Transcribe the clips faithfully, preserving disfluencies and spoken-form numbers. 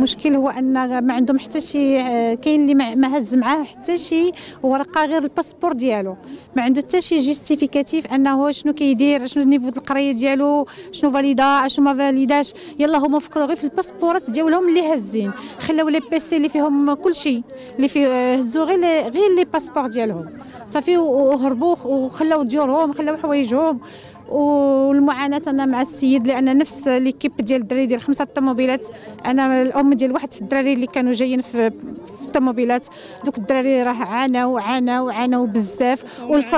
المشكل هو ان ما عندهم حتى شي، كاين اللي ما هز معاه حتى شي ورقه غير الباسبور ديالو، ما عنده حتى شي جوستيفيكاتيف انه شنو كيدير، شنو النيفو د القرايه ديالو، شنو فاليدا شنو ما فاليداش. يلا هما فكروا غير في الباسبورات ديالهم اللي هازين، خلاو لي بيسي اللي فيهم كل شيء اللي فيه هزوا غير غير لي باسبور ديالهم صافي وهربوا وخلاو ديورهم خلاو حوايجهم. والمعاناه انا مع السيد لان نفس ليكيب ديال الدراري ديال خمسه الطوموبيلات، انا الام ديال واحد في الدراري اللي كانوا جايين في الطوموبيلات، دوك الدراري راه عاناو عاناو عاناو بزاف. والف...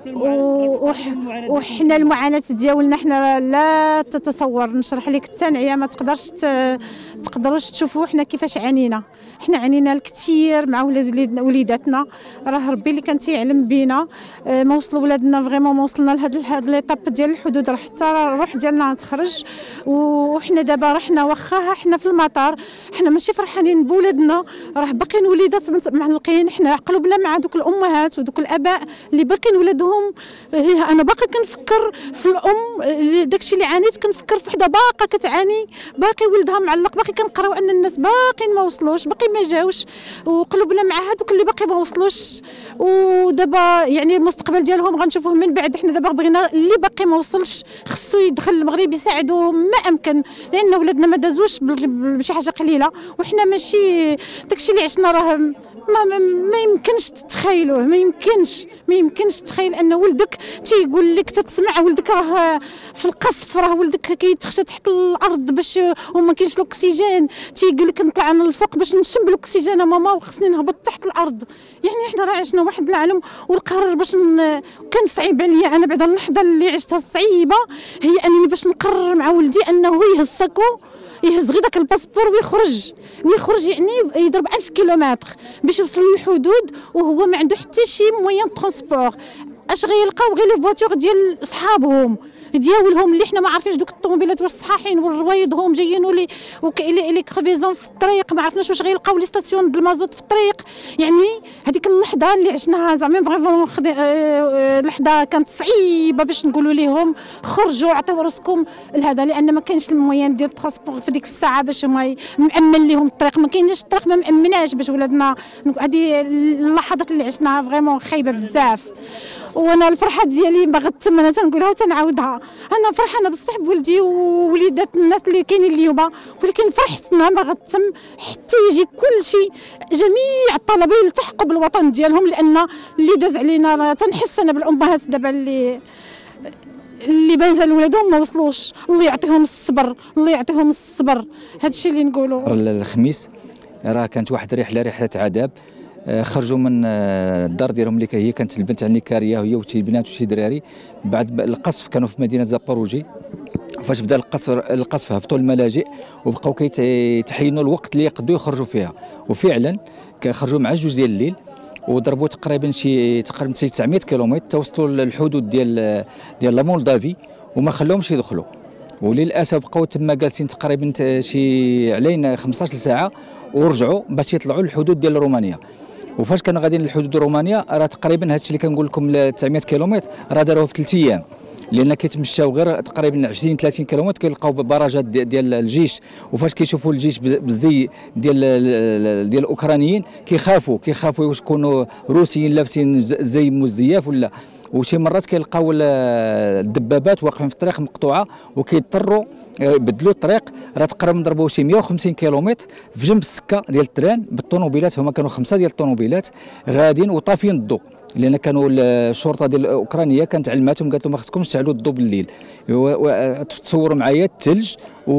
وحنا المعاناه ديالنا حنا لا تتصور، نشرح لك التنعيه ما تقدرش ت... تقدروش تشوفوا حنا كيفاش عانينا. حنا عانينا الكثير مع ولاد وليداتنا، راه ربي اللي كان تيعلم بينا. ما وصلوا ولادنا فريمون، ما وصلنا لهاد هاد ليطاب ديال الحدود، راه حتى الروح ديالنا تخرج. وحنا دابا رحنا واخا حنا في المطار، حنا ماشي فرحانين بولادنا، راه باقيين وليدات معلقين. حنا قلوبنا مع دوك الامهات ودوك الاباء اللي باقيين ولادهم. انا باقي كنفكر في الام، داكشي اللي عانيت كنفكر في وحده باقا كتعاني، باقي ولدها معلق، باقي كنقراو ان الناس باقيين ما وصلوش، باقي ما جاوش، وقلوبنا مع هذوك اللي باقي ما وصلوش. ودابا يعني المستقبل ديالهم غنشوفوه من بعد. حنا دابا بغينا اللي باقي ما وصلش خصو يدخل المغرب يساعدوه ما امكن، لان ولادنا ما دازوش بشي حاجه قليله. وحنا ماشي داكشي اللي عشنا راه ما, ما, ما يمكنش تتخيلوه، ما يمكنش ما يمكنش تتخيل ان ولدك تيقول لك تتسمع ولدك راه في القصف، راه ولدك كيتخشى تحت الارض باش وما كاينش الاكسجين، تيقول لك نطلع انا الفوق باش نشم الاكسجين ماما وخصني نهبط تحت الارض. يعني حنا راه عشنا واحد العالم، والقرار باش ن... كان صعيب عليا انا بعد اللحظه اللي عشتها صعيبه هي انني باش نقرر مع ولدي انه يهز ساكو، يهز غير داك الباسبور ويخرج ويخرج يعني يضرب ألف كيلومتر باش يوصل للحدود، وهو ما عنده حتى شي موين ترونسبور. اش غيلقاو غير لي فواتور ديال صحابهم ديالهم اللي حنا ما عارفينش دوك الطوموبيلات واش صحاحين والروايضهم جايين ولي لي كريفيزون في الطريق، ما عرفناش واش غيلقاو لي ستاسيون د المازوت في الطريق. يعني هذيك اللحظه اللي عشناها زعما فريمون لحظه كانت صعيبه باش نقولوا لهم خرجوا عطيو راسكم لهذا، لان ما كاينش الموين ديال الترونسبور في ديك الساعه باش هما مأمن لهم الطريق، ما كاينش الطريق ما مأمناش باش ولادنا. هذه اللحظات اللي عشناها فريمون خايبه بزاف. وانا الفرحه ديالي باغا تتم، انا تنقولها وتنعاودها، انا فرحانه بصح بولدي ووليدات الناس اللي كاينين اليوم، ولكن فرحتنا باغا تتم حتى يجي كل شيء، جميع الطلبه يلتحقوا بالوطن ديالهم، لان اللي داز علينا تنحس انا بالامهات دابا اللي اللي بانزل ولادهم ما وصلوش. الله يعطيهم الصبر، الله يعطيهم الصبر. هذا الشيء اللي نقولوا. الخميس راه كانت واحد رحله رحله عذاب، خرجوا من الدار ديالهم اللي هي كانت البنت عندي كاريه هي وشي بنات وشي دراري. بعد القصف كانوا في مدينه زاباروجي، فاش بدا القصف القصف هبطوا الملاجئ وبقاو كيتحينوا الوقت اللي يقدروا يخرجوا فيها، وفعلا خرجوا مع جوج ديال الليل وضربوا تقريبا شي تقريبا تسعمائة كيلومتر توصلوا للحدود ديال ديال لا مولدافي وما خلاهمش يدخلوا. وللاسف بقاو تما جالسين تقريبا شي علينا خمسطاش ساعه ورجعوا باش يطلعوا للحدود ديال رومانيا. وفاش كانوا غاديين للحدود رومانيا راه تقريبا هادشي اللي كنقول لكم تسعمائة كيلومتر راه داروه في ثلاث ايام، لان كيتمشاو غير تقريبا عشرين ثلاثين كيلومتر كيلقاو براجات ديال الجيش. وفاش كيشوفوا الجيش بالزي ديال ديال الاوكرانيين كيخافوا كيخافوا واش يكونوا روسيين لابسين زي مزياف ولا. وشي مرات كيلقاو الدبابات واقفين في الطريق مقطوعه وكيضطروا يبدلوا الطريق. راه تقريبا ضربوا شي مائة وخمسين كيلومتر في جنب السكه ديال التران بالطوموبيلات، هما كانوا خمسه ديال الطوموبيلات غاديين وطافين الضوء، لان كانوا الشرطه ديال اوكرانيا كانت علماتهم قالت لهم ما خصكمش تعلوا الضوء بالليل. تصوروا معايا الثلج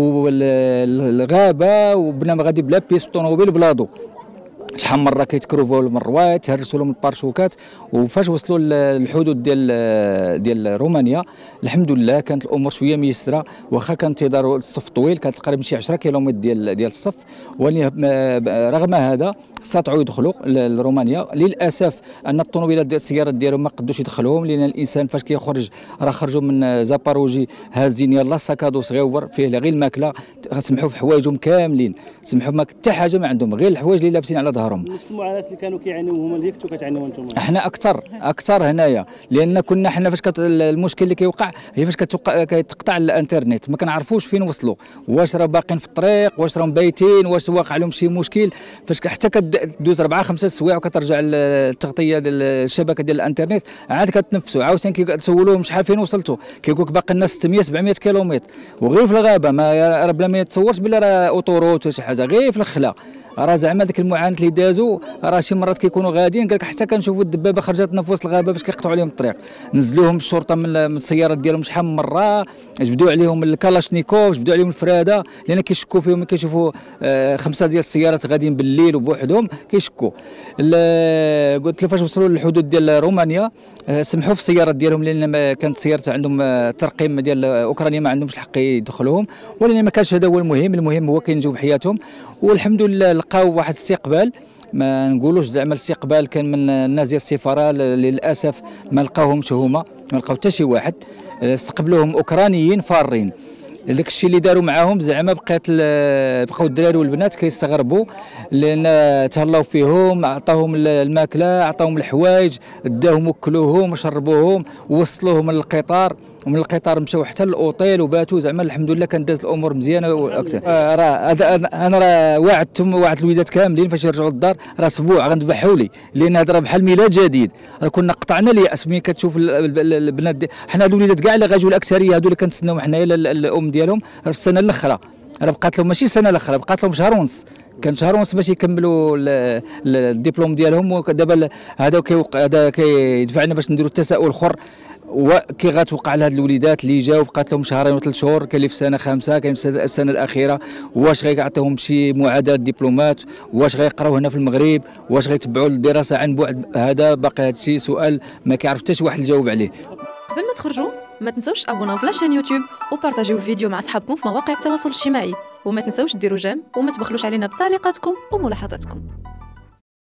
والغابه وبنادم غادي بلا بيس بالطوموبيل بلا ضوء. شحال مره كيتكروفوا المروات تهرسوا لهم البارشوكات. وفاش وصلوا للحدود ديال ديال رومانيا الحمد لله كانت الامور شويه ميسره، واخا كان انتظار الصف طويل، كانت تقريبا شي عشرة كيلومتر ديال ديال الصف، ولكن رغم هذا استطاعوا يدخلوا لرومانيا. للاسف ان الطوموبيلات ديال السيارات ديالهم ما قدوش يدخلوهم، لان الانسان فاش كيخرج راه خرجوا من زاباروجي هازين يلاه ساكادو صغيور فيه غير الماكله، سمحوا في حوايجهم كاملين، سمحوا ما حتى حاجه ما عندهم غير الحوايج اللي لابسين على ظهرهم. شهرهم. نفس المعاناه اللي كانوا كيعانيو هما اللي كنتو كتعانيو انتم؟ احنا اكثر اكثر هنايا، لان كنا حنا فاش كت... المشكل اللي كيوقع هي فاش كتوقع كتقطع الانترنت، ما كنعرفوش فين وصلوا، واش راه باقيين في الطريق، واش راهم بايتين، واش واقع لهم شي مشكل. فاش حتى كدوز اربعه خمسه سوايع وكترجع التغطيه ديال الشبكه ديال الانترنت عاد كتنفسوا، عاوتاني كتسولوهم شحال فين وصلتوا، كيقول لك باقي لنا ستمية سبعمية كيلومتر، وغير في الغابه ما راه بلا ما يتصورش بلا راه اوتوروت ولا شي حاجه، غير في الخلا. راه زعما ديك المعاناه اللي دازوا، راه شي مرات كيكونوا غاديين قال لك حتى كنشوفوا الدبابه خرجت لنا في وسط الغابه باش كيقطعوا عليهم الطريق، نزلوهم الشرطه من السيارات ديالهم شحال من مره، جبدوا عليهم الكالاشنيكوف، جبدوا عليهم الفراده، لان كيشكوا فيهم، كيشوفوا آه خمسه ديال السيارات غاديين بالليل وبوحدهم كيشكوا. قلت له فاش وصلوا للحدود ديال رومانيا آه سمحوا في السيارات ديالهم، لان كانت السيارات عندهم آه ترقيم ديال اوكرانيا ما عندهمش الحق يدخلوهم، ولكن ما كانش هذا هو المهم، المهم هو كينجوا بحياتهم. والحمد لله لقاو واحد الاستقبال، ما نقولوش زعما الاستقبال كان من الناس ديال السفاره، للاسف ما لقاوهمش هما، ما لقاو حتى شي واحد، استقبلوهم اوكرانيين فارين. داك الشيء اللي داروا معاهم زعما بقات بقاو الدراري والبنات كيستغربوا، لان تهلاو فيهم، عطاوهم الماكله، عطاوهم الحوايج، داهم وكلوهم وشربوهم، ووصلوهم للقطار، ومن القطار مشاو حتى للاوطيل وباتوا. زعما الحمد لله كان داز الامور مزيانه واكثر. آه راه انا راه وعدتهم، وعدت الوليدات كاملين فاش يرجعوا للدار راه اسبوع غنذبحوا لي، لان هذا راه بحال ميلاد جديد. راه كنا قطعنا الياس ملي كتشوف البنات دي. حنا هاد الوليدات كاع اللي غاجيو الاكثريه هادو اللي كنتسناو حنايا الام ديالهم في السنه الاخرى، راه بقات لهم ماشي السنه الاخرى، بقات لهم شهر ونص، كان شهر ونص باش يكملوا الدبلوم ديالهم. ودابا هذا هذا كيدفع لنا باش نديروا التساؤل الاخر، وكي غتوقع لهاد الوليدات اللي جاوا بقات لهم شهرين وثلاث شهور، كاين اللي في سنه خامسه، كاين في السنه الاخيره، واش غيعطيهم شي معادله دبلومات، واش غيقراو هنا في المغرب، واش غيتبعوا الدراسه عن بعد؟ هذا باقي هذا الشيء سؤال ما كيعرف حتى شي واحد يجاوب عليه. قبل ما تخرجوا ما تنسوش تابوناو في لاشين يوتيوب وبارطاجيو الفيديو مع اصحابكم في مواقع التواصل الاجتماعي، وما تنسوش ديروا جيم وما تبخلوش علينا بتعليقاتكم وملاحظاتكم.